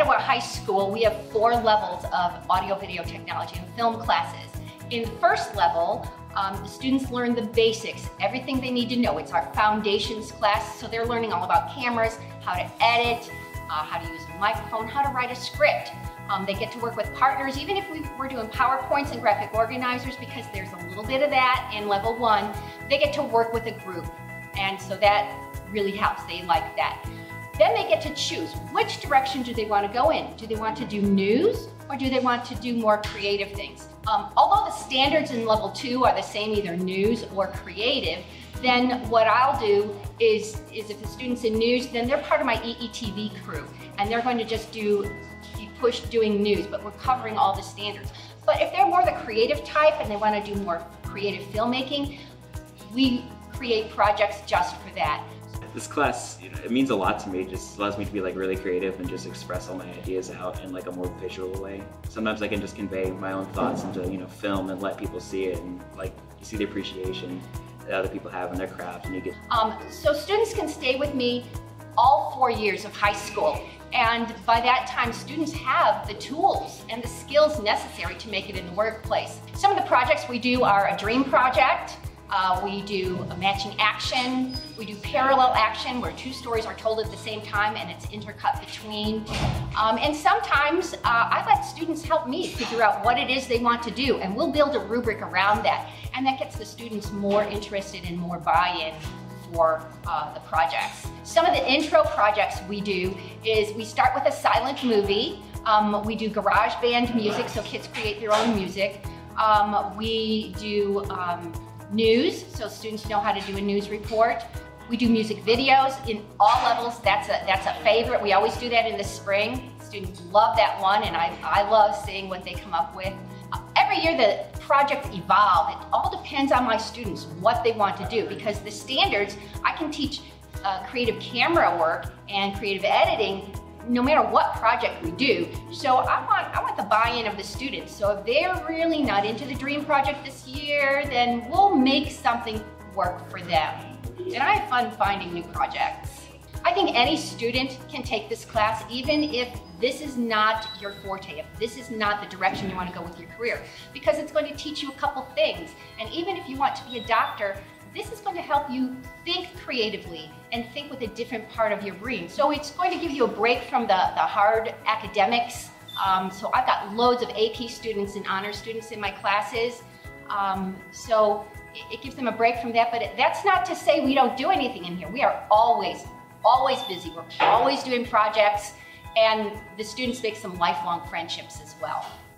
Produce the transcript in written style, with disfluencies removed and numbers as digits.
Etowah High School, we have 4 levels of audio-video technology and film classes. In the first level, the students learn the basics, everything they need to know. It's our foundations class, so they're learning all about cameras, how to edit, how to use a microphone, how to write a script. They get to work with partners, even if we're doing PowerPoints and graphic organizers, because there's a little bit of that in level 1. They get to work with a group, and so that really helps. They like that. Then they get to choose which direction do they want to go in. Do they want to do news, or do they want to do more creative things? Although the standards in level 2 are the same, either news or creative, then what I'll do is if the student's in news, then they're part of my EETV crew, and they're going to just be pushed doing news, but we're covering all the standards. But if they're more the creative type and they want to do more creative filmmaking, we create projects just for that. This class, it means a lot to me. It just allows me to be really creative and just express all my ideas out in a more visual way. Sometimes I can just convey my own thoughts into film and let people see it, and you see the appreciation that other people have in their craft, and you get. So students can stay with me all 4 years of high school, and by that time students have the tools and the skills necessary to make it in the workplace. Some of the projects we do are a dream project. We do a matching action, we do parallel action where 2 stories are told at the same time and it's intercut between. And sometimes I let students help me figure out what it is they want to do, and we'll build a rubric around that. And that gets the students more interested and more buy-in for the projects. Some of the intro projects we do is we start with a silent movie. We do garage band music, so kids create their own music. We do news, so students know how to do a news report. We do music videos in all levels. That's a favorite. We always do that in the spring. Students love that one, and I love seeing what they come up with. Every year the projects evolve. It all depends on my students, what they want to do, because the standards, I can teach creative camera work and creative editing no matter what project we do. So I want the buy-in of the students. So if they're really not into the dream project this year, then we'll make something work for them. And I have fun finding new projects. I think any student can take this class, even if this is not your forte, if this is not the direction you want to go with your career, because it's going to teach you a couple things. And even if you want to be a doctor, this is going to help you think creatively and think with a different part of your brain. So it's going to give you a break from the hard academics. So I've got loads of AP students and honor students in my classes. So it gives them a break from that, but that's not to say we don't do anything in here. We are always busy. We're always doing projects, and the students make some lifelong friendships as well.